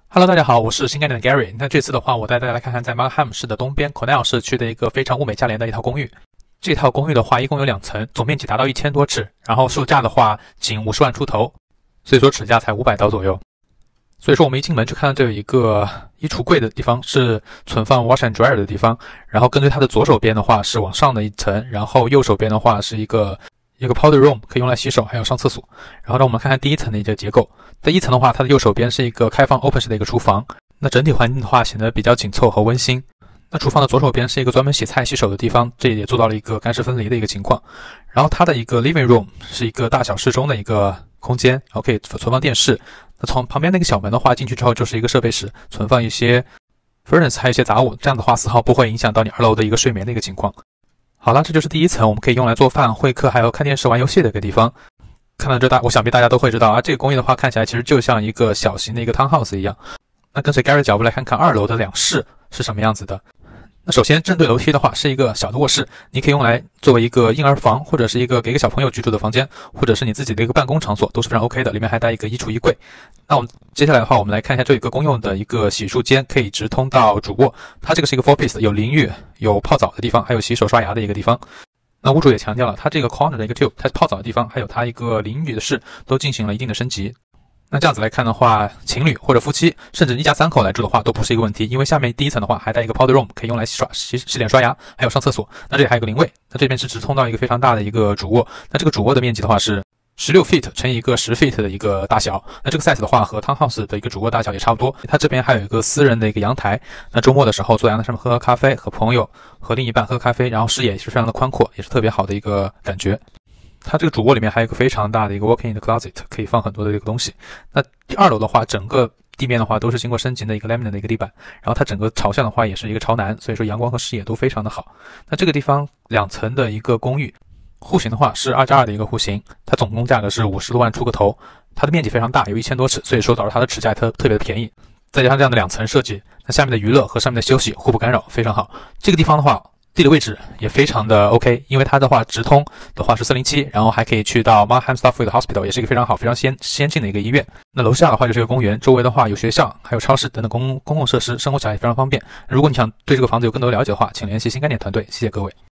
Hello，大家好，我是新概念的 Gary。那这次的话，我带大家来看看在 Markham 市的东边 Cornell 社区的一个非常物美价廉的一套公寓。这套公寓的话，一共有2层，总面积达到1000多尺，然后售价的话仅50万出头，所以说尺价才500刀左右。所以说我们一进门就看到这有一个衣橱柜的地方，是存放 wash and dryer 的地方。然后跟随它的左手边的话是往上的一层，然后右手边的话是一个 powder room， 可以用来洗手还有上厕所。然后让我们看看第一层的一个结构。在一层的话，它的右手边是一个开放 open 式的一个厨房，那整体环境的话显得比较紧凑和温馨。那厨房的左手边是一个专门洗菜洗手的地方，这也做到了一个干湿分离的一个情况。然后它的一个 living room 是一个大小适中的一个空间，然后可以存放电视。那从旁边那个小门的话，进去之后就是一个设备室，存放一些 furnace 还有一些杂物，这样的话丝毫不会影响到你2楼的一个睡眠的一个情况。好了，这就是第一层，我们可以用来做饭、会客还有看电视、玩游戏的一个地方。看到这我想必大家都会知道啊，这个公寓的话看起来其实就像一个小型的一个 townhouse 一样。那跟随 Gary 的脚步来看看2楼的2室是什么样子的。那首先正对楼梯的话是一个小的卧室，你可以用来作为一个婴儿房，或者是一个给小朋友居住的房间，或者是你自己的一个办公场所，都是非常 OK 的。里面还带一个衣橱衣柜。那我们接下来的话，我们来看一下这有一个公用的一个洗漱间，可以直通到主卧。它这个是一个 4 piece， 有淋浴、有泡澡的地方，还有洗手刷牙的一个地方。那屋主也强调了，它这个 corner 的一个 tube， 它泡澡的地方，还有它一个淋浴的室，都进行了一定的升级。那这样子来看的话，情侣或者夫妻，甚至一家3口来住的话，都不是一个问题，因为下面第一层的话还带一个 powder room， 可以用来洗脸刷牙，还有上厕所。那这里还有个淋位，那这边是直通到一个非常大的一个主卧。那这个主卧的面积的话是16 feet 乘一个10 feet 的一个大小，那这个 size 的话和 townhouse 的一个主卧大小也差不多。它这边还有一个私人的一个阳台，那周末的时候坐阳台上面喝咖啡，和朋友和另一半喝咖啡，然后视野也是非常的宽阔，也是特别好的一个感觉。它这个主卧里面还有一个非常大的一个 walk-in 的 closet， 可以放很多的这个东西。那第2楼的话，整个地面的话都是经过升级的一个 laminate 的一个地板，然后它整个朝向的话也是一个朝南，所以说阳光和视野都非常的好。那这个地方2层的一个公寓，户型的话是2+2的一个户型，它总共价格是50多万出个头，它的面积非常大，有1000多尺，所以说导致它的尺价特别的便宜。再加上这样的2层设计，那下面的娱乐和上面的休息互不干扰，非常好。这个地方的话，地理位置也非常的 OK， 因为它的话直通的话是407，然后还可以去到 Markham Stuyvesant Hospital， 也是一个非常好、非常先进的一个医院。那楼下的话就是一个公园，周围的话有学校、还有超市等等公共设施，生活起来也非常方便。如果你想对这个房子有更多了解的话，请联系新概念团队，谢谢各位。